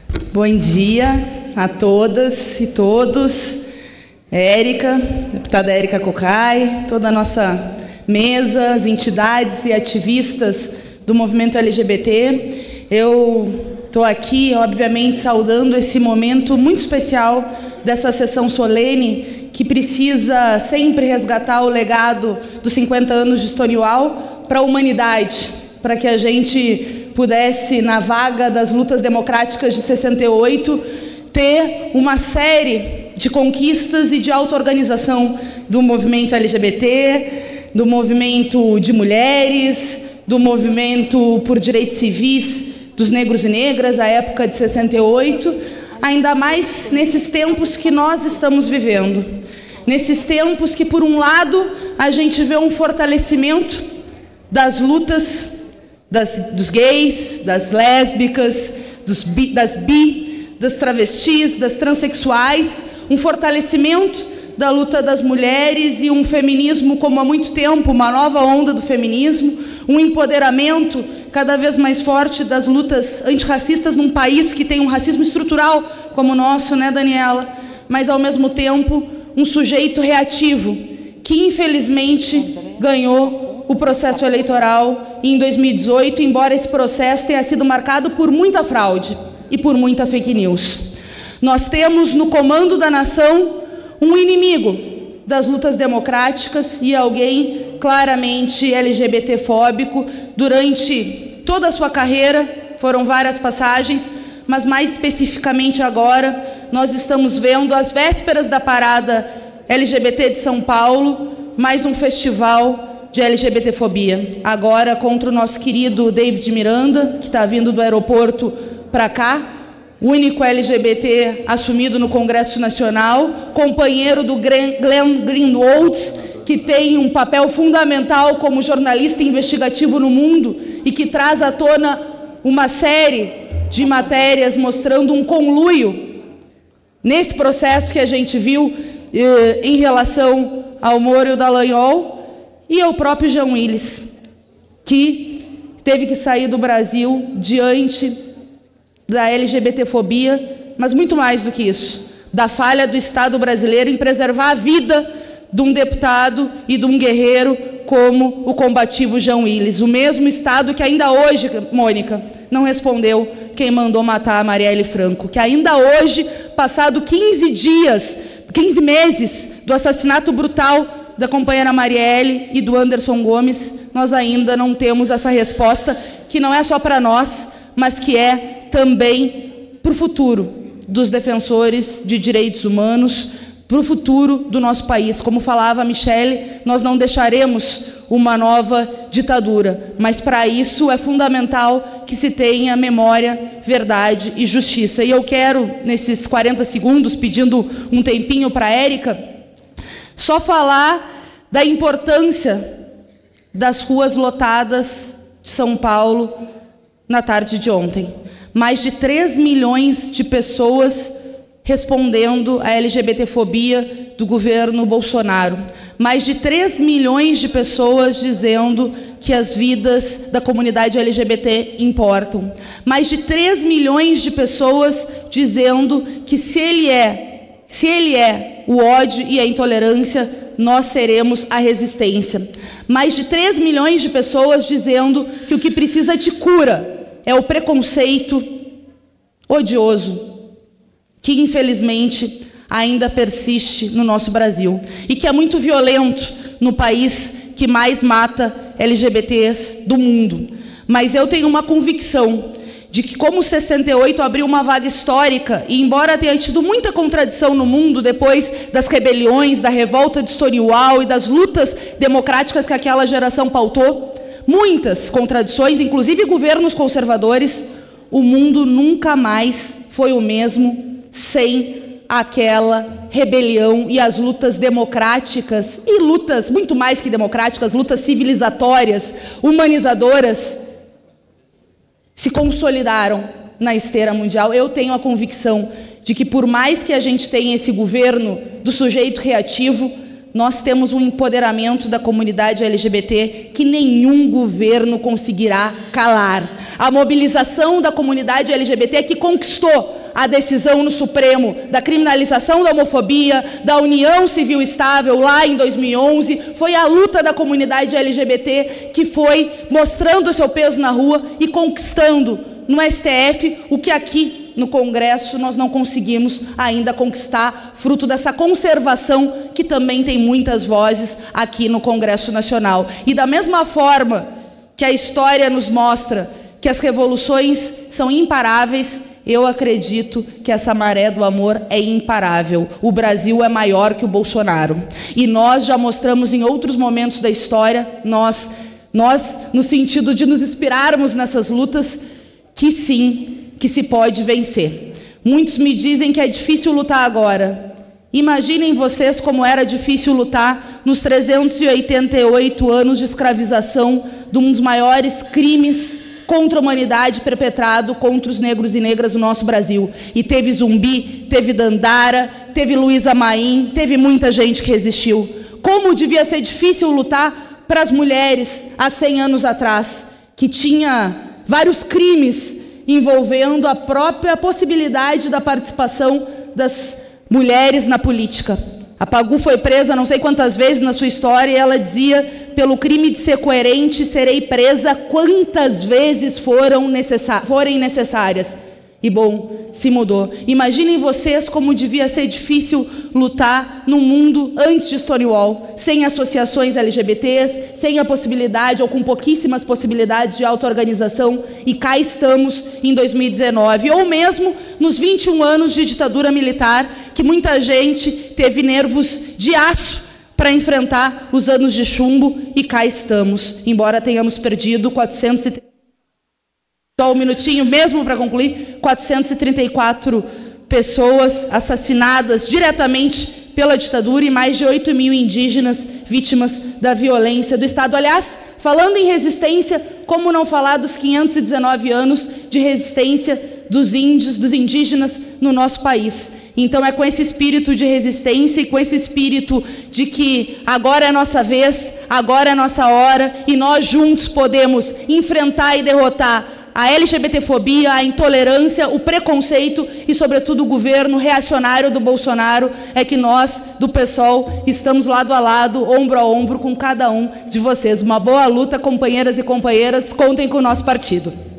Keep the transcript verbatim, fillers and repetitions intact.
Bom dia a todas e todos. Érica, deputada Érica Cocai, toda a nossa mesa, as entidades e ativistas do movimento L G B T. Eu estou aqui, obviamente, saudando esse momento muito especial dessa sessão solene que precisa sempre resgatar o legado dos cinquenta anos de Stonewall para a humanidade, para que a gente pudesse, na vaga das lutas democráticas de sessenta e oito, ter uma série de conquistas e de auto-organização do movimento L G B T, do movimento de mulheres, do movimento por direitos civis dos negros e negras, a época de sessenta e oito, ainda mais nesses tempos que nós estamos vivendo. Nesses tempos que, por um lado, a gente vê um fortalecimento das lutas das, dos gays, das lésbicas, dos bi, das bi, das travestis, das transexuais, um fortalecimento da luta das mulheres e um feminismo como há muito tempo, uma nova onda do feminismo, um empoderamento cada vez mais forte das lutas antirracistas num país que tem um racismo estrutural como o nosso, né, Daniela? Mas, ao mesmo tempo, um sujeito reativo que, infelizmente, ganhou o processo eleitoral em dois mil e dezoito, embora esse processo tenha sido marcado por muita fraude e por muita fake news. Nós temos no comando da nação um inimigo das lutas democráticas e alguém claramente L G B T-fóbico durante toda a sua carreira. Foram várias passagens, mas mais especificamente agora nós estamos vendo, às vésperas da parada L G B T de São Paulo, mais um festival de L G B T-fobia. Agora contra o nosso querido David Miranda, que está vindo do aeroporto para cá, o único L G B T assumido no Congresso Nacional, companheiro do Glenn Greenwald, que tem um papel fundamental como jornalista investigativo no mundo e que traz à tona uma série de matérias mostrando um conluio nesse processo que a gente viu eh, em relação ao Moro e o Dallagnol, e ao próprio Jean Willis, que teve que sair do Brasil diante da L G B T-fobia, mas muito mais do que isso, da falha do Estado brasileiro em preservar a vida de um deputado e de um guerreiro como o combativo Jean Willis, o mesmo Estado que ainda hoje, Mônica, não respondeu quem mandou matar a Marielle Franco, que ainda hoje, passado quinze dias, quinze meses do assassinato brutal da companheira Marielle e do Anderson Gomes, nós ainda não temos essa resposta, que não é só para nós, mas que é também para o futuro dos defensores de direitos humanos, para o futuro do nosso país. Como falava a Michele, nós não deixaremos uma nova ditadura, mas para isso é fundamental que se tenha memória, verdade e justiça. E eu quero, nesses quarenta segundos, pedindo um tempinho para a Érica, só falar da importância das ruas lotadas de São Paulo na tarde de ontem. Mais de três milhões de pessoas respondendo à L G B T-fobia do governo Bolsonaro. Mais de três milhões de pessoas dizendo que as vidas da comunidade L G B T importam. Mais de três milhões de pessoas dizendo que se ele é, se ele é o ódio e a intolerância, nós seremos a resistência. Mais de três milhões de pessoas dizendo que o que precisa de cura é o preconceito odioso, que infelizmente ainda persiste no nosso Brasil e que é muito violento no país que mais mata L G B Ts do mundo. Mas eu tenho uma convicção de que, como sessenta e oito abriu uma vaga histórica, e embora tenha tido muita contradição no mundo depois das rebeliões, da revolta de Stonewall e das lutas democráticas que aquela geração pautou, muitas contradições, inclusive governos conservadores, o mundo nunca mais foi o mesmo sem aquela rebelião e as lutas democráticas, e lutas muito mais que democráticas, lutas civilizatórias, humanizadoras, se consolidaram na esteira mundial. Eu tenho a convicção de que, por mais que a gente tenha esse governo do sujeito reativo, nós temos um empoderamento da comunidade L G B T que nenhum governo conseguirá calar. A mobilização da comunidade L G B T que conquistou a decisão no Supremo da criminalização da homofobia, da união civil estável lá em dois mil e onze, foi a luta da comunidade L G B T que foi mostrando o seu peso na rua e conquistando no S T F o que aqui no Congresso nós não conseguimos ainda conquistar, fruto dessa conservação que também tem muitas vozes aqui no Congresso Nacional. E da mesma forma que a história nos mostra que as revoluções são imparáveis, eu acredito que essa maré do amor é imparável. O Brasil é maior que o Bolsonaro. E nós já mostramos em outros momentos da história, nós, nós no sentido de nos inspirarmos nessas lutas, que sim, que se pode vencer. Muitos me dizem que é difícil lutar agora. Imaginem vocês como era difícil lutar nos trezentos e oitenta e oito anos de escravização de um dos maiores crimes contra a humanidade perpetrado contra os negros e negras do nosso Brasil. E teve Zumbi, teve Dandara, teve Luísa Maim, teve muita gente que resistiu. Como devia ser difícil lutar para as mulheres há cem anos atrás, que tinha vários crimes envolvendo a própria possibilidade da participação das mulheres na política. A Pagu foi presa não sei quantas vezes na sua história e ela dizia, pelo crime de ser coerente, serei presa quantas vezes foram necessá- forem necessárias. E bom, se mudou. Imaginem vocês como devia ser difícil lutar num mundo antes de Stonewall, sem associações L G B Ts, sem a possibilidade ou com pouquíssimas possibilidades de auto-organização, e cá estamos em dois mil e dezenove, ou mesmo nos vinte e um anos de ditadura militar, que muita gente teve nervos de aço para enfrentar os anos de chumbo, e cá estamos, embora tenhamos perdido quatrocentos e trinta. Só um minutinho, mesmo para concluir, quatrocentas e trinta e quatro pessoas assassinadas diretamente pela ditadura e mais de oito mil indígenas vítimas da violência do Estado. Aliás, falando em resistência, como não falar dos quinhentos e dezenove anos de resistência dos índios, dos indígenas no nosso país? Então é com esse espírito de resistência e com esse espírito de que agora é a nossa vez, agora é a nossa hora, e nós juntos podemos enfrentar e derrotar a LGBTfobia, a intolerância, o preconceito e, sobretudo, o governo reacionário do Bolsonaro, é que nós, do PSOL, estamos lado a lado, ombro a ombro, com cada um de vocês. Uma boa luta, companheiras e companheiras, contem com o nosso partido.